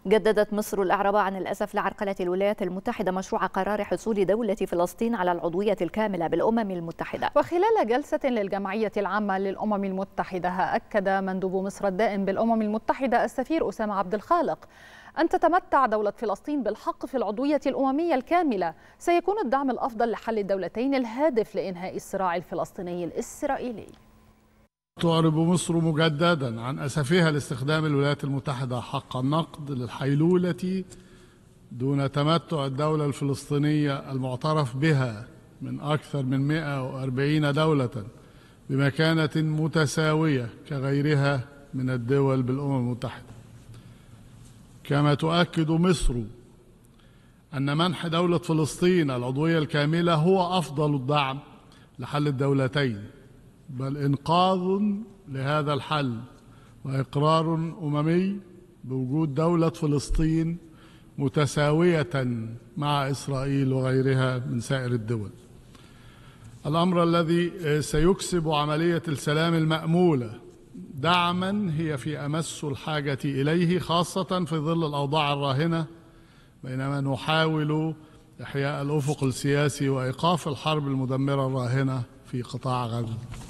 جددت مصر الإعراب عن الأسف لعرقلة الولايات المتحدة مشروع قرار حصول دولة فلسطين على العضوية الكاملة بالأمم المتحدة. وخلال جلسة للجمعية العامة للأمم المتحدة أكد مندوب مصر الدائم بالأمم المتحدة السفير أسامة عبد الخالق أن تتمتع دولة فلسطين بالحق في العضوية الأممية الكاملة. سيكون الدعم الأفضل لحل الدولتين الهادف لإنهاء الصراع الفلسطيني الإسرائيلي. تعرب مصر مجددا عن أسفها لاستخدام الولايات المتحدة حق النقد للحيلولة دون تمتع الدولة الفلسطينية المعترف بها من أكثر من 140 دولة بمكانة متساوية كغيرها من الدول بالأمم المتحدة. كما تؤكد مصر أن منح دولة فلسطين العضوية الكاملة هو أفضل الدعم لحل الدولتين، بل إنقاذ لهذا الحل وإقرار أممي بوجود دولة فلسطين متساوية مع إسرائيل وغيرها من سائر الدول. الأمر الذي سيكسب عملية السلام المأمولة دعما هي في أمس الحاجة إليه، خاصة في ظل الأوضاع الراهنة بينما نحاول إحياء الأفق السياسي وإيقاف الحرب المدمرة الراهنة في قطاع غزة.